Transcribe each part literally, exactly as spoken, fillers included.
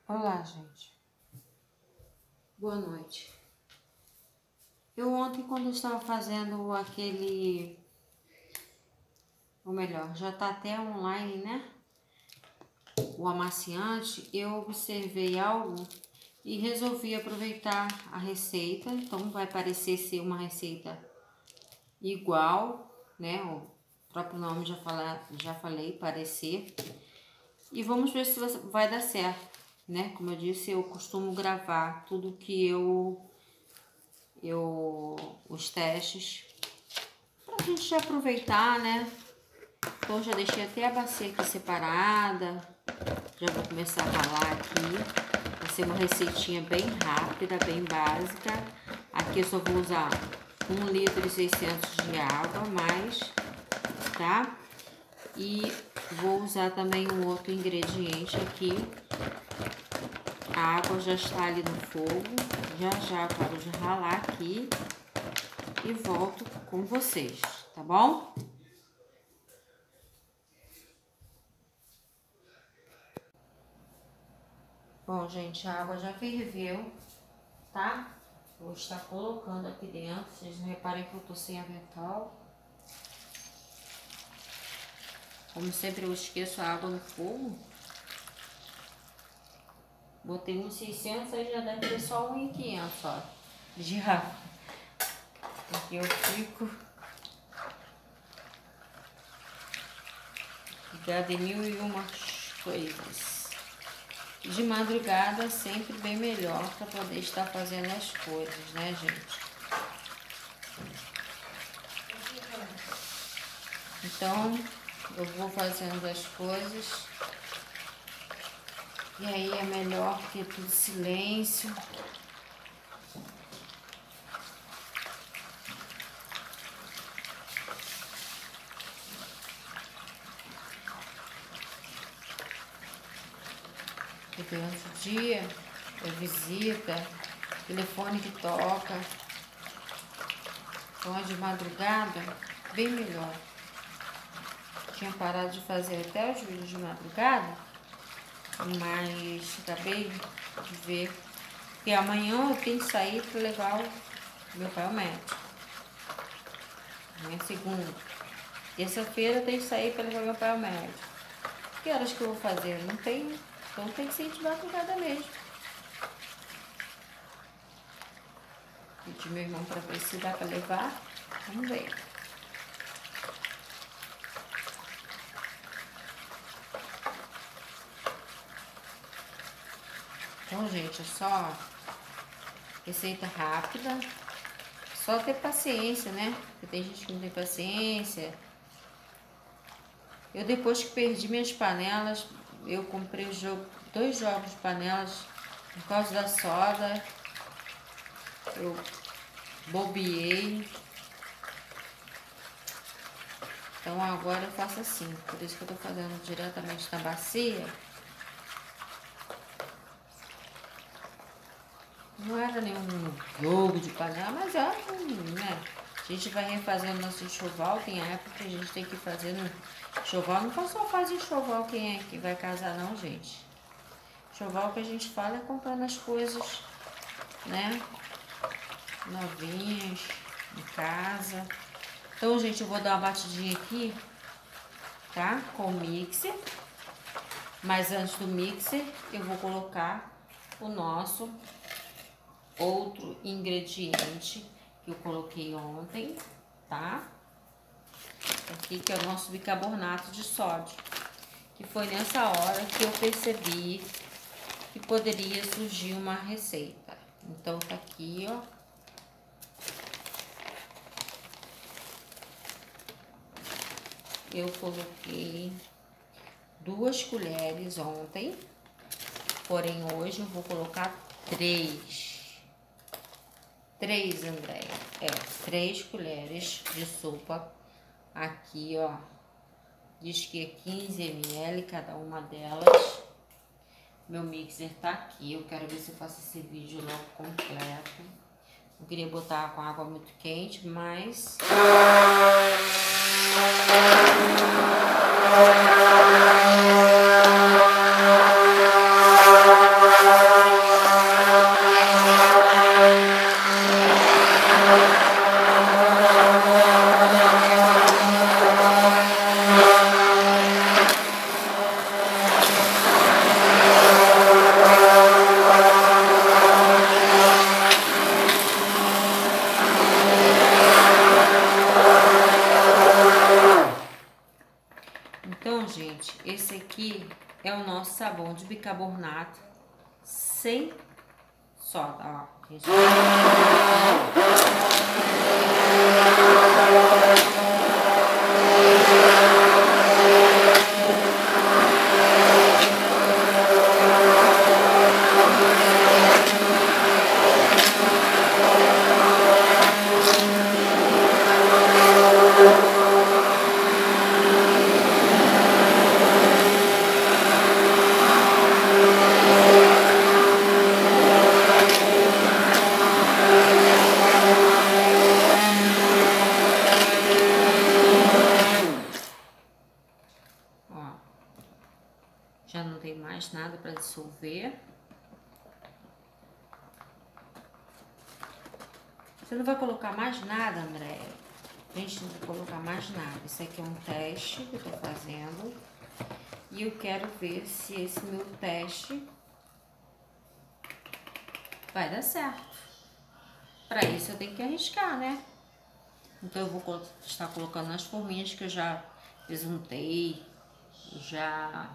Olá, gente. Boa noite. Eu ontem, quando eu estava fazendo aquele... Ou melhor, já tá até online, né? O amaciante, eu observei algo e resolvi aproveitar a receita. Então, vai parecer ser uma receita igual, né? O próprio nome já, fala, já falei, parecer. E vamos ver se vai dar certo, né? Como eu disse, eu costumo gravar tudo que eu... eu os testes pra gente aproveitar, né? Então já deixei até a bacia aqui separada. Já vou começar a ralar aqui. Vai ser uma receitinha bem rápida, bem básica. Aqui eu só vou usar um litro e seiscentos de água mais, tá? E vou usar também um outro ingrediente aqui. A água já está ali no fogo. Já já eu paro de ralar aqui e volto com vocês, tá bom? Bom, gente, a água já ferveu, tá? Vou estar colocando aqui dentro. Vocês não reparem que eu tô sem avental. Como sempre, eu esqueço a água no fogo. Botei uns seiscentos, aí já deve ter só um e quinhentos, ó, de água. Porque eu fico ligada em mil e uma coisas. De madrugada sempre bem melhor para poder estar fazendo as coisas, né, gente? Então, eu vou fazendo as coisas. E aí é melhor que tudo silêncio. Porque durante o dia é visita, telefone que toca. Então, de madrugada, bem melhor. Tinha parado de fazer até os vídeos de madrugada, mas acabei de ver que amanhã eu tenho que sair para levar o meu pai ao médico. Amanhã é segunda. Terça-feira eu tenho que sair para levar meu pai ao médico. Que horas que eu vou fazer? Não tenho. Então tem que ser de madrugada mesmo. Pedi meu irmão para ver se dá para levar. Vamos ver. Então, gente, é só receita rápida. Só ter paciência, né? Porque tem gente que não tem paciência. Eu, depois que perdi minhas panelas, eu comprei jogo, dois jogos de panelas por causa da soda. Eu bobeei. Então agora eu faço assim. Por isso que eu tô fazendo diretamente na bacia. Não era nenhum jogo de panela, mas é, né? A gente vai refazendo nosso enxoval. Tem a época que a gente tem que fazer no enxoval. Não só faz enxoval quem é que vai casar, não, gente. Enxoval que a gente fala é comprando as coisas, né? Novinhas, em casa. Então, gente, eu vou dar uma batidinha aqui, tá? Com o mixer. Mas antes do mixer, eu vou colocar o nosso outro ingrediente que eu coloquei ontem, tá? Aqui, que é o nosso bicarbonato de sódio. Que foi nessa hora que eu percebi que poderia surgir uma receita. Então, tá aqui, ó. Eu coloquei duas colheres ontem, porém hoje eu vou colocar três. Três, Andréia. É, três colheres de sopa. Aqui, ó. Diz que é quinze mililitros cada uma delas. Meu mixer tá aqui. Eu quero ver se eu faço esse vídeo logo completo. Não queria botar com água muito quente, mas... bicarbonato sem soda, ó. Já não tem mais nada para dissolver. Você não vai colocar mais nada, André? A gente não vai colocar mais nada. Isso aqui é um teste que eu tô fazendo. E eu quero ver se esse meu teste vai dar certo. Para isso eu tenho que arriscar, né? Então eu vou estar colocando nas forminhas que eu já besuntei, já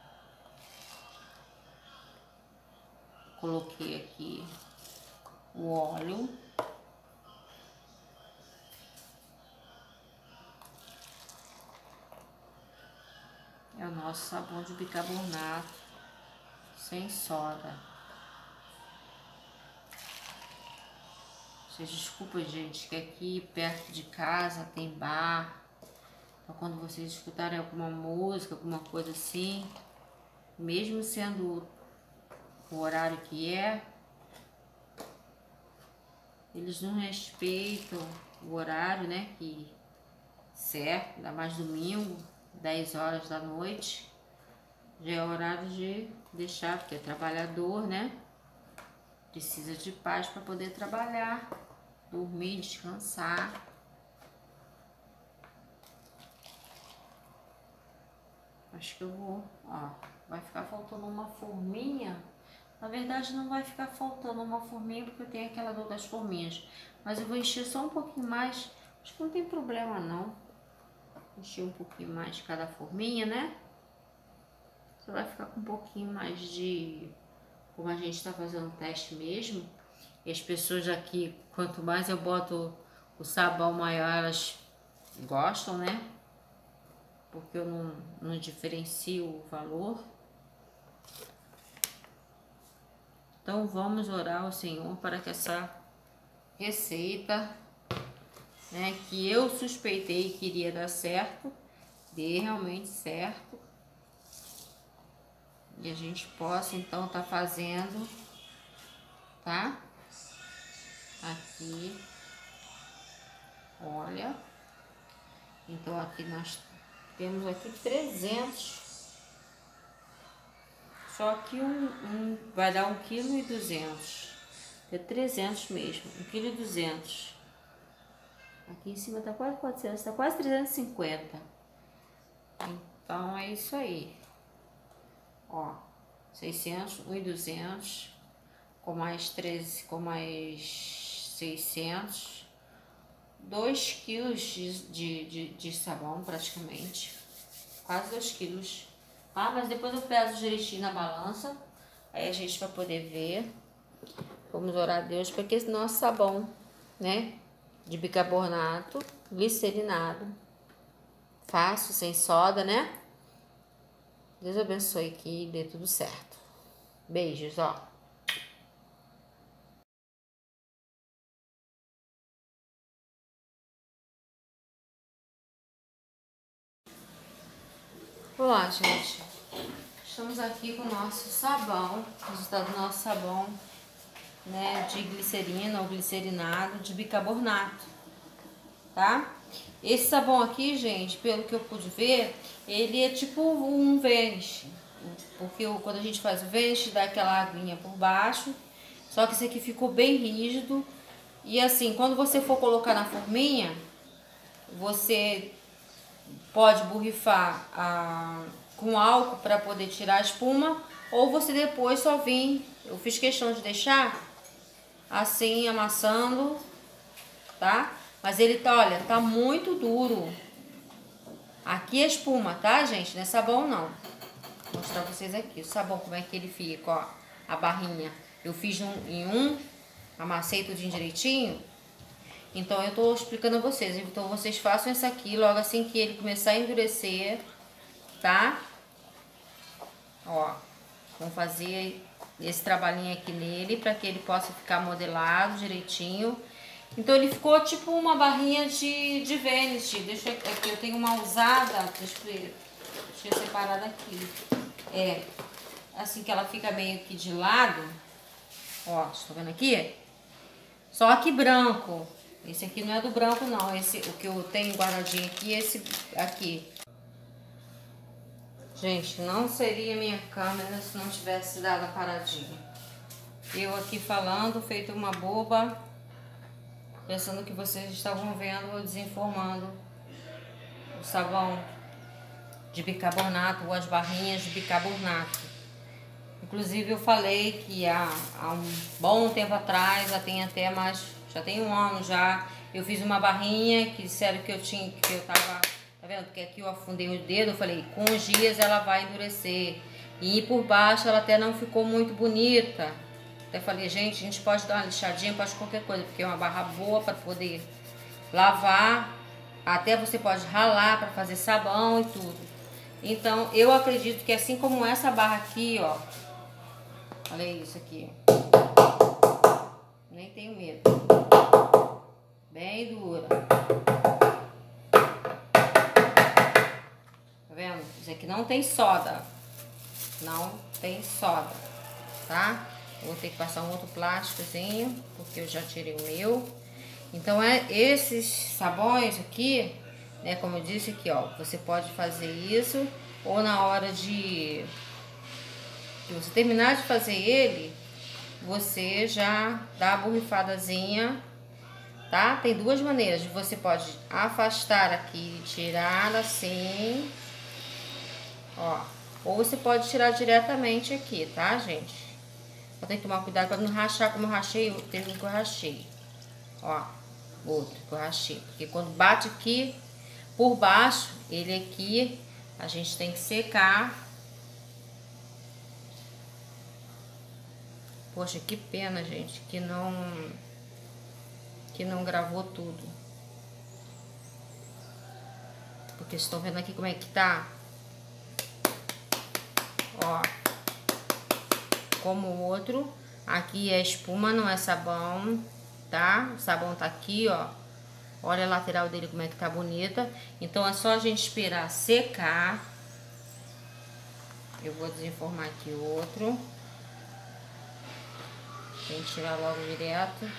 coloquei aqui o óleo. É o nosso sabão de bicarbonato sem soda. Vocês desculpem, gente, que aqui perto de casa tem bar. Então, quando vocês escutarem alguma música, alguma coisa assim, mesmo sendo o horário que é, eles não respeitam o horário, né, que certo, ainda mais domingo, dez horas da noite, já é horário de deixar, porque é trabalhador, né, precisa de paz para poder trabalhar, dormir, descansar. Acho que eu vou, ó, vai ficar faltando uma forminha. Na verdade não vai ficar faltando uma forminha porque eu tenho aquela dor das forminhas. Mas eu vou encher só um pouquinho mais. Acho que não tem problema não. Encher um pouquinho mais cada forminha, né? Você vai ficar com um pouquinho mais de... Como a gente está fazendo o teste mesmo. E as pessoas aqui, quanto mais eu boto o sabão maior, elas gostam, né? Porque eu não, não diferencio o valor. Então vamos orar ao Senhor para que essa receita, né, que eu suspeitei que iria dar certo, dê realmente certo. E a gente possa então estar tá fazendo, tá? Aqui, olha. Então aqui nós temos aqui trezentos. Só que um, um vai dar um quilo e duzentos. É trezentos mesmo, um quilo e duzentos. Aqui em cima tá quase quatrocentos, tá quase trezentos e cinquenta. Então é isso aí. Ó, seiscentos, um e duzentos, com mais treze, com mais seiscentos. dois quilos de, de, de, de sabão praticamente. Quase dois quilos. Ah, mas depois eu peso direitinho na balança. Aí a gente vai poder ver. Vamos orar a Deus para que esse nosso sabão, né, de bicarbonato, glicerinado, fácil, sem soda, né? Deus abençoe aqui e dê tudo certo. Beijos, ó. Olá, gente. Estamos aqui com o nosso sabão, resultado do nosso sabão, né, de glicerina ou glicerinado de bicarbonato, tá? Esse sabão aqui, gente, pelo que eu pude ver, ele é tipo um Vanish, porque quando a gente faz o Vanish dá aquela aguinha por baixo, só que esse aqui ficou bem rígido. E assim, quando você for colocar na forminha, você pode borrifar a, com álcool para poder tirar a espuma, ou você depois só vir, eu fiz questão de deixar assim, amassando, tá? Mas ele tá, olha, tá muito duro. Aqui é espuma, tá, gente? Não é sabão, não. Vou mostrar pra vocês aqui o sabão, como é que ele fica, ó. A barrinha. Eu fiz um, em um, amassei tudo direitinho. Então eu tô explicando a vocês. Então vocês façam isso aqui logo assim que ele começar a endurecer, tá? Ó, vamos fazer esse trabalhinho aqui nele para que ele possa ficar modelado direitinho. Então ele ficou tipo uma barrinha de, de Vanish. Deixa eu, aqui, eu tenho uma usada, deixa eu, deixa eu separar daqui. É, assim que ela fica meio que de lado. Ó, estão vendo aqui? Só que branco. Esse aqui não é do branco não, esse, o que eu tenho guardadinho aqui, esse aqui. Gente, não seria minha câmera se não tivesse dado a paradinha. Eu aqui falando, feito uma boba, pensando que vocês estavam vendo eu desenformando o sabão de bicarbonato ou as barrinhas de bicarbonato. Inclusive eu falei que há, há um bom tempo atrás, já tem até mais, já tem um ano já, eu fiz uma barrinha que disseram que eu tinha, que eu tava, tá vendo? Porque aqui eu afundei o dedo, eu falei, com os dias ela vai endurecer. E por baixo ela até não ficou muito bonita. Até falei, gente, a gente pode dar uma lixadinha, pode qualquer coisa, porque é uma barra boa para poder lavar. Até você pode ralar para fazer sabão e tudo. Então eu acredito que assim como essa barra aqui, ó, olha isso aqui, nem tenho medo, bem dura, tá vendo? Isso aqui não tem soda, não tem soda, tá? Vou ter que passar um outro plásticozinho, porque eu já tirei o meu. Então é esses sabões aqui, né, como eu disse aqui, ó, você pode fazer isso, ou na hora de que você terminar de fazer ele, você já dá a borrifadazinha, tá? Tem duas maneiras, você pode afastar aqui, tirar assim, ó, ou você pode tirar diretamente aqui, tá, gente? Vou ter que tomar cuidado para não rachar como eu rachei, teve um que eu rachei, ó, outro que eu rachei, porque quando bate aqui, por baixo, ele aqui, a gente tem que secar. Poxa, que pena, gente, que não que não gravou tudo. Porque vocês estão vendo aqui como é que tá? Ó. Como o outro, aqui é espuma, não é sabão, tá? O sabão tá aqui, ó. Olha a lateral dele como é que tá bonita. Então é só a gente esperar secar. Eu vou desenformar aqui o outro. Tem que tirar logo direto.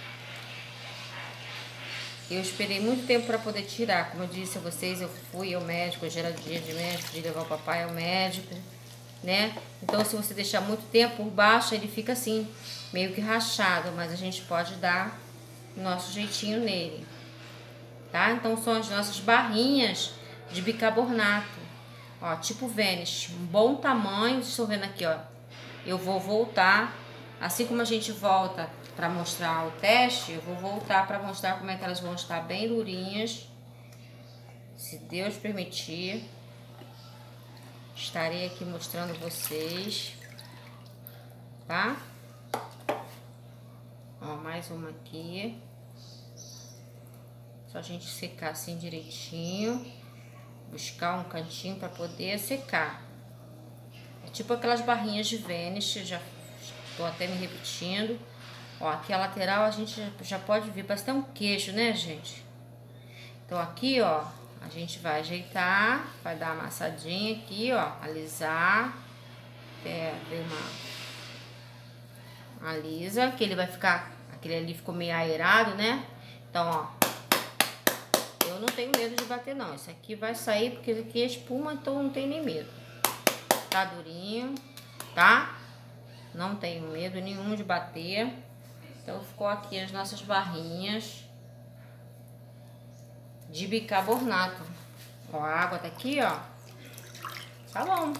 Eu esperei muito tempo para poder tirar. Como eu disse a vocês, eu fui ao médico, hoje era dia de médico, de levar o papai ao médico, né? Então se você deixar muito tempo por baixo, ele fica assim, meio que rachado. Mas a gente pode dar o nosso jeitinho nele, tá? Então são as nossas barrinhas de bicarbonato, ó, tipo Vanish, um bom tamanho. Vocês estão vendo aqui, ó. Eu vou voltar, assim como a gente volta para mostrar o teste, eu vou voltar para mostrar como é que elas vão estar bem durinhas. Se Deus permitir, estarei aqui mostrando vocês, tá? Ó, mais uma aqui. Só a gente secar assim direitinho, buscar um cantinho para poder secar. É tipo aquelas barrinhas de Vanish, já tô até me repetindo. Ó, aqui a lateral a gente já pode ver, parece até um queijo, né, gente? Então aqui, ó, a gente vai ajeitar, vai dar uma amassadinha aqui, ó, alisar, até ver uma alisa, que ele vai ficar, aquele ali ficou meio aerado, né? Então, ó, eu não tenho medo de bater não, isso aqui vai sair porque isso aqui é espuma, então não tem nem medo. Tá durinho, tá? Não tenho medo nenhum de bater. Então ficou aqui as nossas barrinhas de bicarbonato. Ó, a água tá aqui, ó. Tá bom.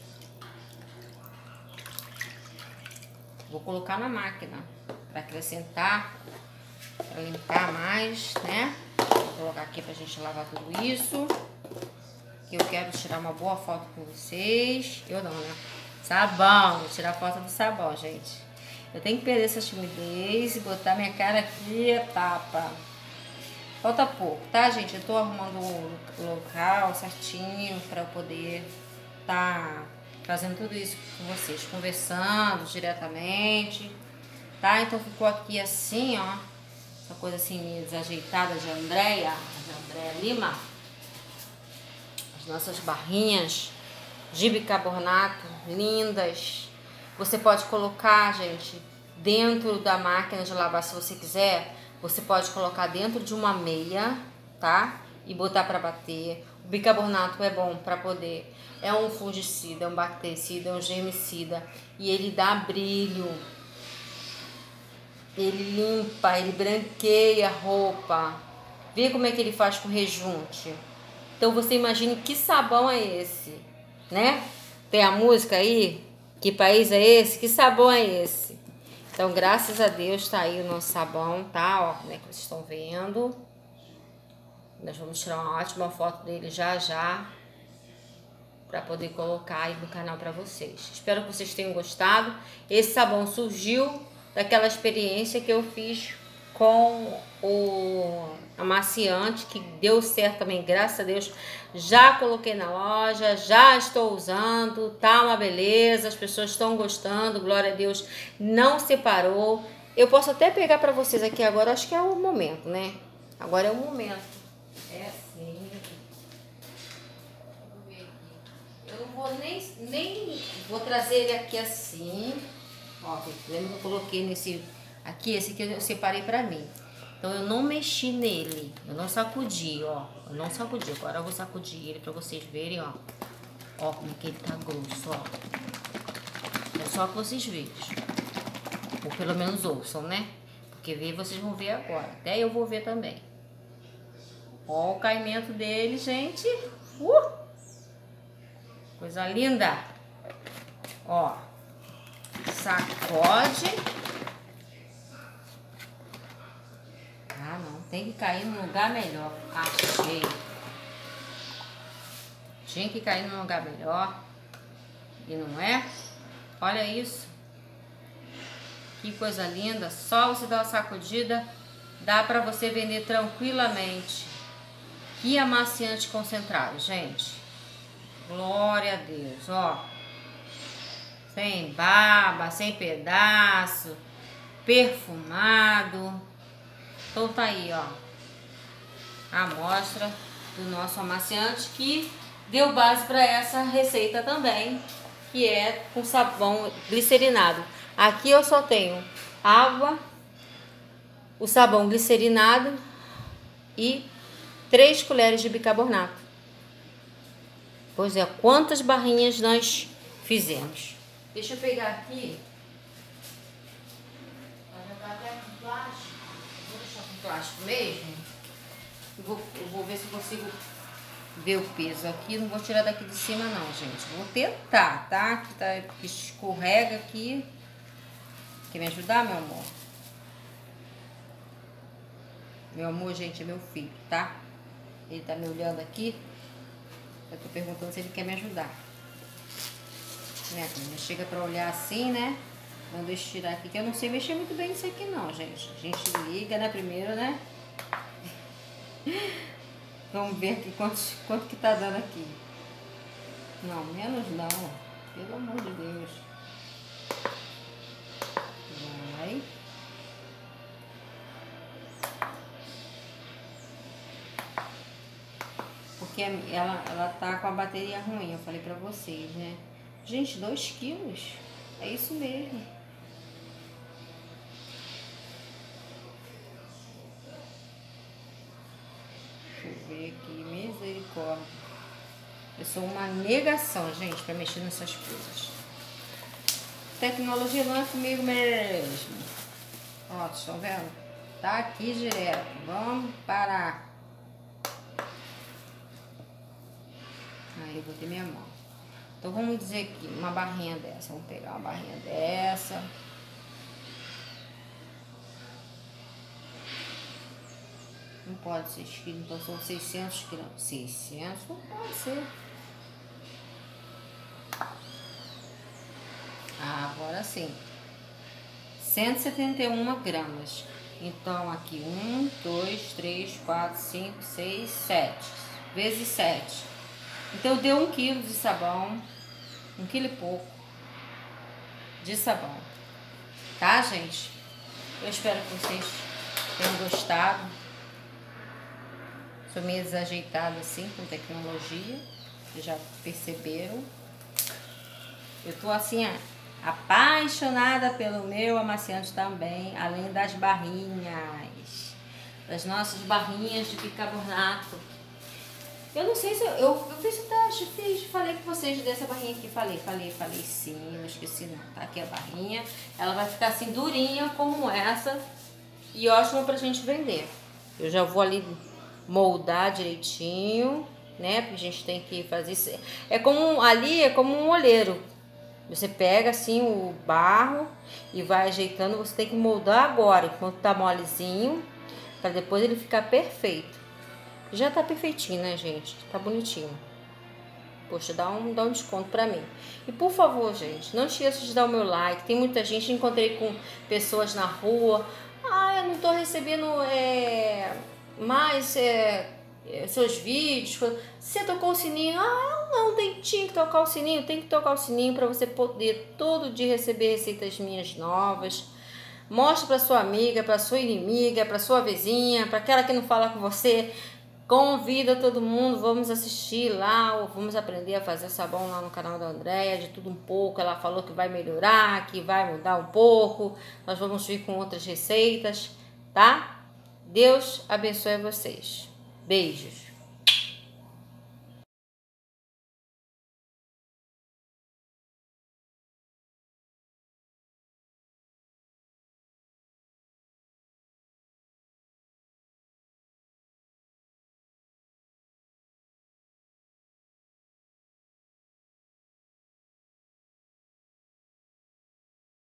Vou colocar na máquina para acrescentar, para limpar mais, né? Vou colocar aqui pra gente lavar tudo isso. que eu quero tirar uma boa foto com vocês. Eu não, né? Sabão, vou tirar foto do sabão, gente. Eu tenho que perder essa timidez e botar minha cara aqui, etapa. Falta pouco, tá, gente? Eu tô arrumando o local certinho pra eu poder tá fazendo tudo isso com vocês, conversando diretamente, tá? Então ficou aqui assim, ó, essa coisa assim meio desajeitada de Andréia, de Andréia Lima. As nossas barrinhas de bicarbonato, lindas. Você pode colocar, gente, dentro da máquina de lavar, se você quiser. Você pode colocar dentro de uma meia, tá? E botar para bater. O bicarbonato é bom para poder... É um fungicida, é um bactericida, é um germicida. E ele dá brilho. Ele limpa, ele branqueia a roupa. Vê como é que ele faz com rejunte. Então você imagine que sabão é esse, né? Tem a música aí? Que país é esse? Que sabão é esse? Então, graças a Deus, tá aí o nosso sabão, tá? Ó, como é que vocês estão vendo. Nós vamos tirar uma ótima foto dele já já, para poder colocar aí no canal para vocês. Espero que vocês tenham gostado. Esse sabão surgiu daquela experiência que eu fiz com o amaciante, que deu certo também, graças a Deus. Já coloquei na loja, já estou usando, tá uma beleza, as pessoas estão gostando, glória a Deus, não separou. Eu posso até pegar para vocês aqui agora, acho que é o momento, né? Agora é o momento. É assim. Eu não vou nem, nem vou trazer ele aqui assim. Ó, lembra que eu coloquei nesse aqui, esse aqui eu separei pra mim. Então eu não mexi nele, eu não sacudi, ó. Eu não sacudi, agora eu vou sacudir ele pra vocês verem, ó. Ó como é que ele tá grosso, ó. É só que vocês vejam. Ou pelo menos ouçam, né? Porque ver vocês vão ver agora. Até eu vou ver também. Ó o caimento dele, gente. Uh! Coisa linda. Ó. Sacode. Ah, não. Tem que cair num lugar melhor. Achei. Tinha que cair num lugar melhor. E não é? Olha isso. Que coisa linda. Só você dar uma sacudida, dá pra você vender tranquilamente. Que amaciante concentrado, gente. Glória a Deus, ó. Sem baba, sem pedaço. Perfumado. Então tá aí, ó. A amostra do nosso amaciante que deu base para essa receita também, que é com sabão glicerinado. Aqui eu só tenho água, o sabão glicerinado e três colheres de bicarbonato. Pois é, quantas barrinhas nós fizemos. Deixa eu pegar aqui. Já tá até com plástico. Vou deixar com plástico mesmo. Eu vou, eu vou ver se eu consigo ver o peso aqui. Não vou tirar daqui de cima não, gente. Vou tentar, tá? Que tá, que escorrega aqui. Quer me ajudar, meu amor? Meu amor, gente, é meu filho, tá? Ele tá me olhando aqui. Eu tô perguntando se ele quer me ajudar. Né? Chega pra olhar assim, né? Não deixa eu tirar aqui, que eu não sei mexer muito bem nisso aqui não, gente. A gente liga, né, primeiro, né? Vamos ver aqui quanto, quanto que tá dando aqui. Não, menos não. Pelo amor de Deus. Vai. Porque ela, ela tá com a bateria ruim, eu falei pra vocês, né? Gente, dois quilos. É isso mesmo. Deixa eu ver aqui, misericórdia. Eu sou uma negação, gente, pra mexer nessas coisas. Tecnologia não é comigo mesmo. Ó, vocês estão vendo? Tá aqui direto. Vamos parar. Aí eu botei minha mão. Então vamos dizer aqui, uma barrinha dessa. Vamos pegar uma barrinha dessa. Vamos pode seis quilos, então são seiscentos gramas. seiscentos não pode ser. Ah, agora sim. cento e setenta e um gramas. Então, aqui, um, dois, três, quatro, cinco, seis, sete. Vezes sete. Então, deu um quilo de sabão. Um quilo e pouco de sabão. Tá, gente? Eu espero que vocês tenham gostado. Sou meio desajeitada assim com tecnologia. Vocês já perceberam. Eu tô assim, apaixonada pelo meu amaciante também, além das barrinhas, das nossas barrinhas de bicarbonato. Eu não sei se eu, eu, eu fiz, eu fiz, falei com vocês dessa barrinha aqui, falei, falei, falei sim, não esqueci não, tá aqui a barrinha, ela vai ficar assim durinha como essa e ótima pra gente vender. Eu já vou ali moldar direitinho, né, porque a gente tem que fazer isso, é como, ali é como um olheiro. Você pega assim o barro e vai ajeitando, você tem que moldar agora, enquanto tá molezinho, para depois ele ficar perfeito. Já tá perfeitinho, né, gente? Tá bonitinho. Poxa, dá um, dá um desconto pra mim. E por favor, gente, não esqueça de dar o meu like. Tem muita gente, encontrei com pessoas na rua. Ah, eu não tô recebendo é, mais... É, seus vídeos, você tocou o sininho, ah não, tem, tinha que tocar o sininho, tem que tocar o sininho para você poder todo dia receber receitas minhas novas. Mostre para sua amiga, para sua inimiga, para sua vizinha, para aquela que não fala com você, convida todo mundo, vamos assistir lá, ou vamos aprender a fazer sabão lá no canal da Andréia, de tudo um pouco. Ela falou que vai melhorar, que vai mudar um pouco, nós vamos vir com outras receitas, tá? Deus abençoe vocês. Beijos.